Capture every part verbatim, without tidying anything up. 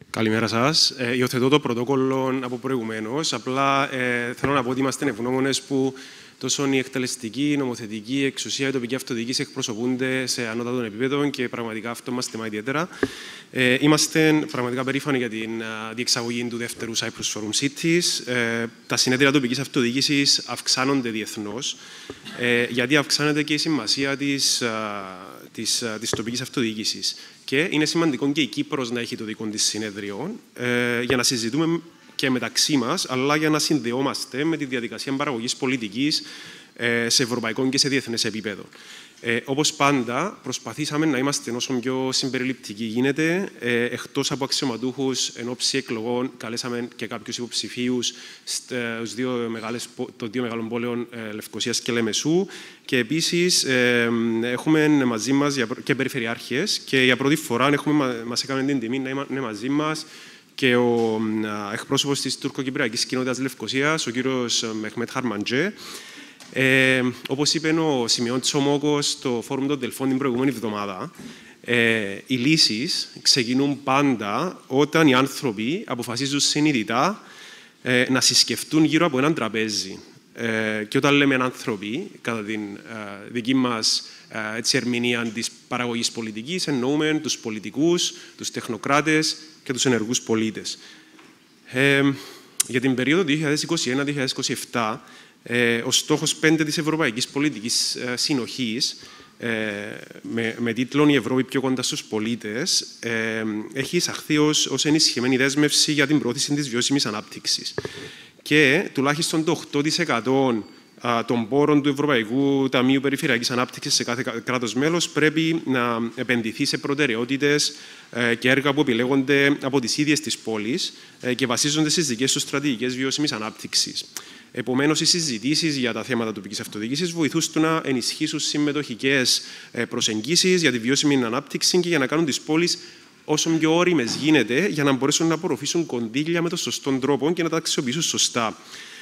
Καλημέρα σας. Ε, υιοθετώ το πρωτόκολλο από προηγουμένως. Απλά ε, θέλω να πω ότι είμαστε ευγνώμονες που τόσο η εκτελεστική, η νομοθετική, η εξουσία, η τοπική αυτοδιοίκηση εκπροσωπούνται σε ανώτατο επίπεδο και πραγματικά αυτό μας τιμά ιδιαίτερα. Ε, είμαστε πραγματικά περήφανοι για την uh, διεξαγωγή του δεύτερου Cyprus Forum Cities. Ε, τα συνέδρια τοπικής αυτοδιοίκησης αυξάνονται διεθνώς, ε, γιατί αυξάνεται και η σημασία της, uh, της, uh, της τοπικής αυτοδιοίκησης. Και είναι σημαντικό και η Κύπρος να έχει το δικό της συνέδριο ε, για να συζητούμε και μεταξύ μας, αλλά για να συνδεόμαστε με τη διαδικασία παραγωγής πολιτικής ε, σε ευρωπαϊκό και σε διεθνές επίπεδο. Ε, όπως πάντα, προσπαθήσαμε να είμαστε όσο πιο συμπεριληπτικοί γίνεται. Ε, εκτός από αξιωματούχους εν ώψη εκλογών, καλέσαμε και κάποιους υποψηφίους στους δύο μεγάλες, των δύο μεγάλων πόλεων ε, Λευκωσίας και Λεμεσού. Και επίσης ε, έχουμε μαζί μας και περιφερειάρχες και για πρώτη φορά έχουμε, μας έκανε την τιμή να είναι μαζί μας και ο εκπρόσωπος της τουρκοκυπριακής κοινότητας Λευκωσίας, ο κύριος Μεχμέτ Χαρμαντζέ. Ε, όπως είπε ο Σιμεών Τσομόκος στο Φόρουμ των Δελφών την προηγούμενη εβδομάδα, ε, οι λύσεις ξεκινούν πάντα όταν οι άνθρωποι αποφασίζουν συνειδητά ε, να συσκεφτούν γύρω από έναν τραπέζι. Ε, και όταν λέμε άνθρωποι, κατά την ε, δική μας ε, έτσι, ερμηνεία της παραγωγής πολιτικής, εννοούμε τους πολιτικούς, τους τεχνοκράτες και τους ενεργούς πολίτες. Ε, για την περίοδο δύο χιλιάδες είκοσι ένα με δύο χιλιάδες είκοσι επτά, ε, ο στόχος πέντε της Ευρωπαϊκής Πολιτικής ε, Συνοχής, ε, με, με τίτλο «Η Ευρώπη πιο κοντά στους πολίτες», ε, έχει εισαχθεί ως, ως ενισχυμένη δέσμευση για την πρόθεση της βιώσιμης ανάπτυξης. Και τουλάχιστον το οκτώ τοις εκατό των πόρων του Ευρωπαϊκού Ταμείου Περιφερειακής Ανάπτυξης σε κάθε κράτος μέλος πρέπει να επενδυθεί σε προτεραιότητες και έργα που επιλέγονται από τις ίδιες τις πόλεις και βασίζονται στις δικές τους στρατηγικές βιώσιμης ανάπτυξης. Επομένως, οι συζητήσεις για τα θέματα τοπικής αυτοδιοίκησης βοηθούν στο να ενισχύσουν συμμετοχικές προσεγγίσεις για τη βιώσιμη ανάπτυξη και για να κάνουν τις πόλεις όσο πιο όριμες γίνεται για να μπορέσουν να απορροφήσουν κονδύλια με τον σωστό τρόπο και να τα αξιοποιήσουν σωστά.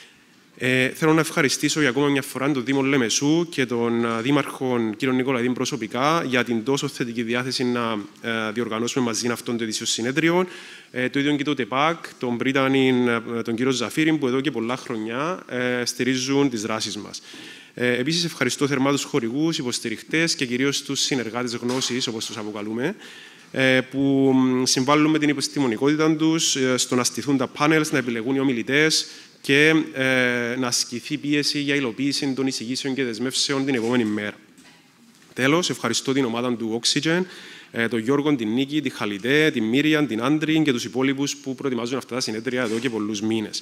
Ε, θέλω να ευχαριστήσω για ακόμα μια φορά τον Δήμο Λεμεσού και τον Δήμαρχο κ. Νικολαίδη προσωπικά για την τόσο θετική διάθεση να ε, διοργανώσουμε μαζί αυτόν το ετήσιο συνέδριο. Ε, το ίδιο και το ΤΕΠΑΚ, τον Πρίτανη, τον κ. Ζαφίρη, που εδώ και πολλά χρόνια ε, στηρίζουν τις δράσεις μας. Ε, επίσης, ευχαριστώ θερμά τους χορηγούς, υποστηριχτές και κυρίως τους συνεργάτες γνώσης, όπως τους αποκαλούμε, που συμβάλλουν με την επιστημονικότητα τους στο να στηθούν τα πάνελς, να επιλεγούν οι ομιλητές και ε, να ασκηθεί πίεση για υλοποίηση των εισηγήσεων και δεσμεύσεων την επόμενη μέρα. Τέλος, ευχαριστώ την ομάδα του Oxygen, ε, τον Γιώργο, την Νίκη, τη Χαλιτέ, την Μίριαν, την Άντριν και τους υπόλοιπους που προετοιμάζουν αυτά τα συνέδρια εδώ και πολλούς μήνες.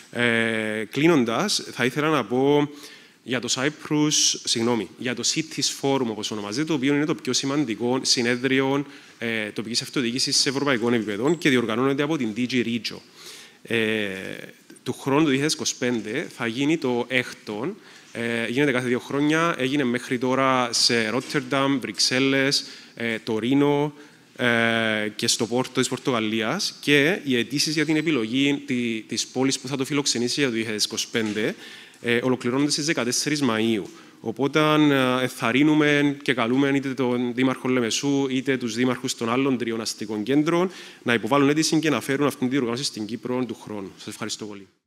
Ε, κλείνοντας, θα ήθελα να πω για το Cyprus, συγγνώμη, για το Cities Forum, όπως ονομάζεται, το οποίο είναι το πιο σημαντικό συνέδριο ε, τοπικής αυτοδιοίκησης σε ευρωπαϊκό επίπεδο και διοργανώνεται από την ντι τζι Regio. Ε, του χρόνου του δύο χιλιάδες είκοσι πέντε θα γίνει το έκτο, ε, γίνεται κάθε δύο χρόνια, έγινε μέχρι τώρα σε Ρότερνταμ, Βρυξέλλες, ε, Τωρίνο ε, και στο Πόρτο της Πορτογαλίας και οι αιτήσεις για την επιλογή τη, της πόλης που θα το φιλοξενήσει για το δύο χιλιάδες είκοσι πέντε ε, ολοκληρώνονται στις δεκατέσσερις Μαΐου. Οπότε ενθαρρύνουμε και καλούμε είτε τον Δήμαρχο Λεμεσού είτε τους δήμαρχους των άλλων τριών αστικών κέντρων να υποβάλουν αίτηση και να φέρουν αυτήν την διοργάνωση στην Κύπρο του χρόνου. Σας ευχαριστώ πολύ.